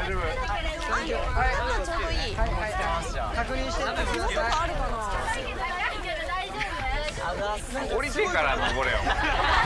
大丈夫。 ちょうどいい。 確認してってください。 あるかな。 降りてから登れよ。